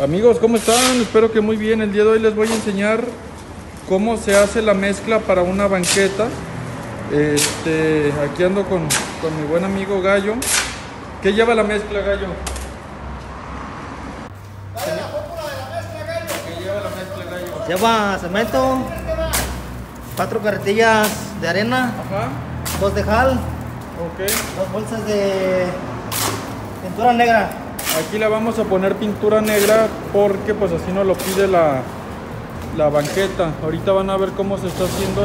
Amigos, ¿cómo están? Espero que muy bien. El día de hoy les voy a enseñar cómo se hace la mezcla para una banqueta. Aquí ando con mi buen amigo Gallo. ¿Qué lleva la mezcla, Gallo? ¿Qué lleva la mezcla, Gallo? Lleva cemento, 4 carretillas de arena, Ajá. 2 de jal, Ok. 2 bolsas de pintura negra. Aquí le vamos a poner pintura negra porque pues así nos lo pide la banqueta. Ahorita van a ver cómo se está haciendo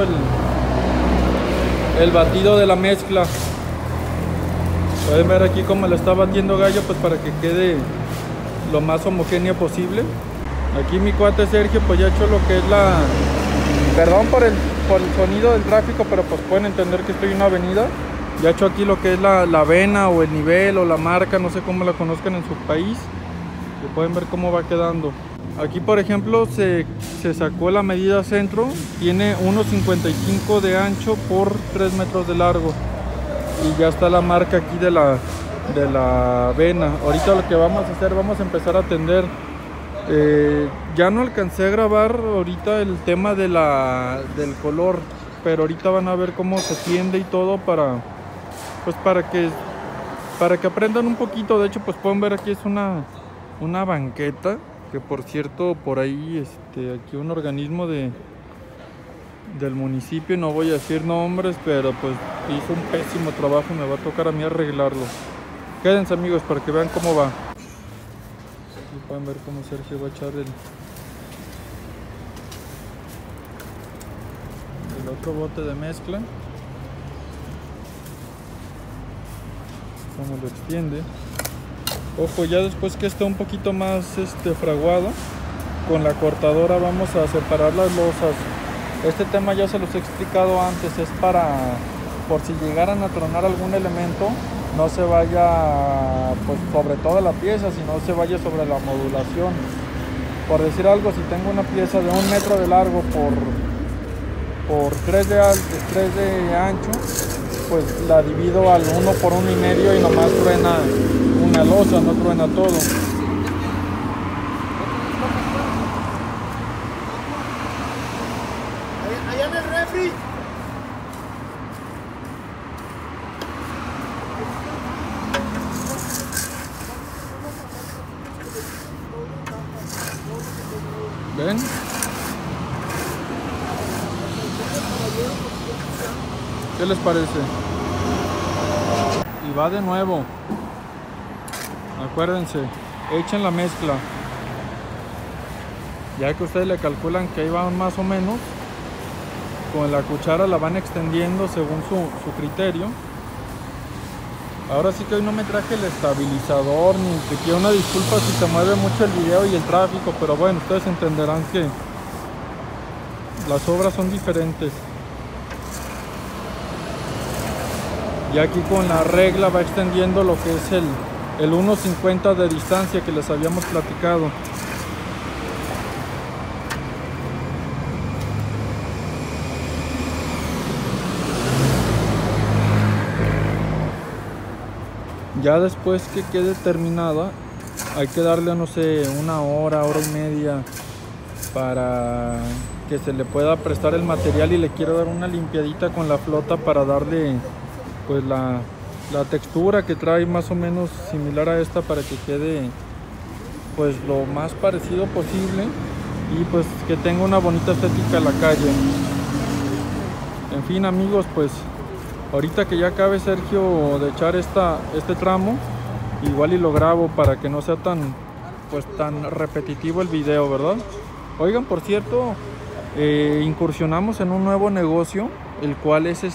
el batido de la mezcla. Pueden ver aquí cómo lo está batiendo Gallo, pues para que quede lo más homogénea posible. Aquí mi cuate Sergio pues ya ha hecho lo que es perdón por el sonido del tráfico, pero pues pueden entender que estoy en una avenida. Ya he hecho aquí lo que es la vena o el nivel o la marca, no sé cómo la conozcan en su país. Y pueden ver cómo va quedando. Aquí por ejemplo se sacó la medida centro, tiene 1.55 de ancho por 3 metros de largo. Y ya está la marca aquí de la vena. Ahorita lo que vamos a hacer, vamos a empezar a tender. Ya no alcancé a grabar ahorita el tema del color, pero ahorita van a ver cómo se tiende y todo para que aprendan un poquito. De hecho pues pueden ver aquí es una banqueta, que por cierto por ahí aquí un organismo del municipio, no voy a decir nombres, pero pues hizo un pésimo trabajo y me va a tocar a mí arreglarlo. Quédense amigos para que vean cómo va. Aquí pueden ver cómo Sergio va a echar el otro bote de mezcla. Cómo lo extiende. Ojo, ya después que esté un poquito más fraguado, con la cortadora vamos a separar las losas. Este tema ya se los he explicado antes, es por si llegaran a tronar algún elemento, no se vaya pues sobre toda la pieza, sino se vaya sobre la modulación. Por decir algo, si tengo una pieza de 1 metro de largo por 3 de ancho, pues la divido al 1 por 1,5 y nomás truena una losa, no truena todo. Allá en el refri. ¿Ven? ¿Qué les parece? Y va de nuevo. Acuérdense, echen la mezcla. Ya que ustedes le calculan que ahí van más o menos, con la cuchara la van extendiendo según su criterio. Ahora sí que hoy no me traje el estabilizador, ni te quiero una disculpa si se mueve mucho el video y el tráfico, pero bueno, ustedes entenderán que las obras son diferentes. Y aquí con la regla va extendiendo lo que es el 1.50 de distancia que les habíamos platicado. Ya después que quede terminada, hay que darle, no sé, 1 hora, hora y media para que se le pueda prestar el material, y le quiero dar una limpiadita con la flota para darle pues la textura que trae más o menos similar a esta, para que quede pues lo más parecido posible y pues que tenga una bonita estética en la calle. En fin amigos, pues ahorita que ya acabe Sergio de echar este tramo, igual y lo grabo para que no sea tan repetitivo el video, ¿verdad? Oigan, por cierto, incursionamos en un nuevo negocio, el cual es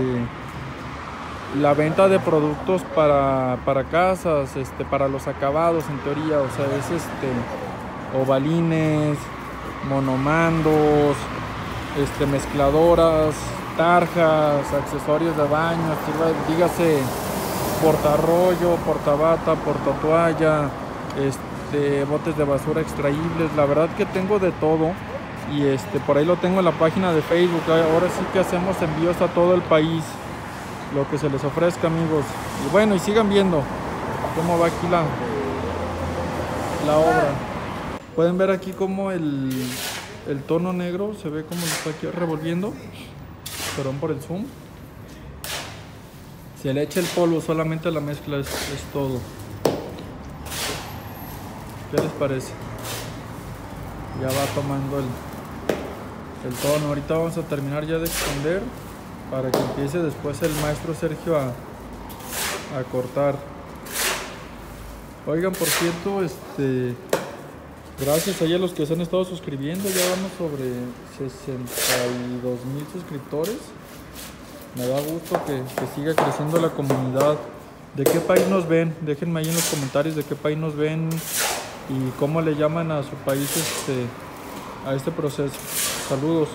la venta de productos para casas, para los acabados en teoría, o sea, es ovalines, monomandos, mezcladoras, tarjas, accesorios de baño, dígase portarrollo, portabata, portatoalla, botes de basura extraíbles. La verdad que tengo de todo, y por ahí lo tengo en la página de Facebook. Ahora sí que hacemos envíos a todo el país, lo que se les ofrezca amigos. Y bueno, y sigan viendo cómo va aquí la obra. Pueden ver aquí como el tono negro se ve como lo está aquí revolviendo. Perdón por el zoom. Se le echa el polvo solamente a la mezcla, es todo. ¿Qué les parece? Ya va tomando el tono. Ahorita vamos a terminar ya de extender para que empiece después el maestro Sergio a cortar. Oigan, por cierto, gracias a los que se han estado suscribiendo. Ya vamos sobre 62,000 suscriptores. Me da gusto que siga creciendo la comunidad. ¿De qué país nos ven? Déjenme ahí en los comentarios de qué país nos ven y cómo le llaman a su país a este proceso. Saludos.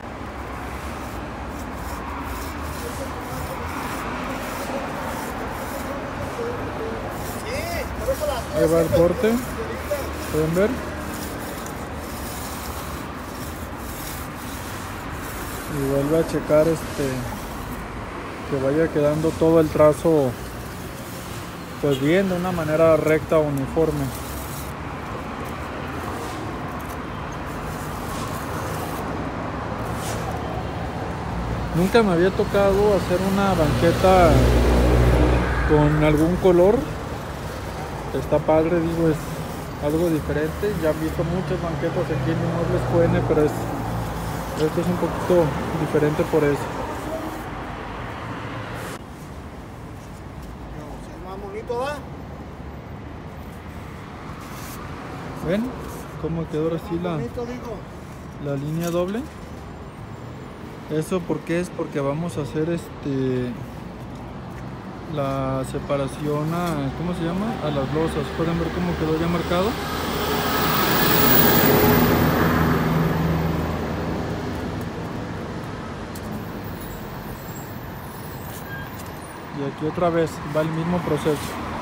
Ahí va el corte. ¿Pueden ver? Y vuelve a checar que vaya quedando todo el trazo pues bien, de una manera recta, uniforme. Nunca me había tocado hacer una banqueta con algún color. Está padre, digo, es algo diferente. Ya han visto muchas banquetas aquí en Inmuebles QN, pero esto es un poquito diferente por eso. ¿Ven cómo quedó ahora sí la línea doble? Eso porque es porque vamos a hacer la separación ¿cómo se llama? A las losas. Pueden ver cómo quedó ya marcado. Y aquí otra vez va el mismo proceso.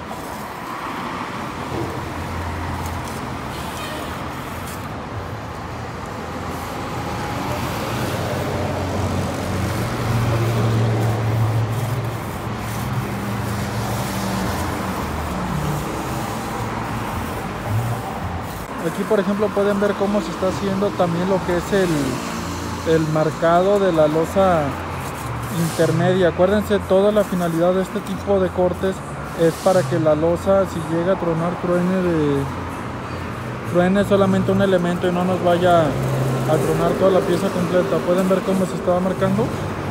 Aquí por ejemplo pueden ver cómo se está haciendo también lo que es el marcado de la losa intermedia. Acuérdense, toda la finalidad de este tipo de cortes es para que la losa, si llega a tronar, truene solamente un elemento y no nos vaya a tronar toda la pieza completa. Pueden ver cómo se estaba marcando.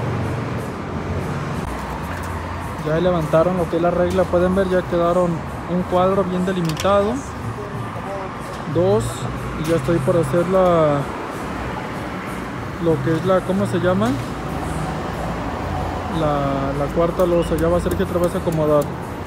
Ya levantaron lo que es la regla. Pueden ver, ya quedaron un cuadro bien delimitado. 2, y ya estoy por hacer lo que es ¿cómo se llama? La cuarta losa. Ya va a ser que otra vez acomodar.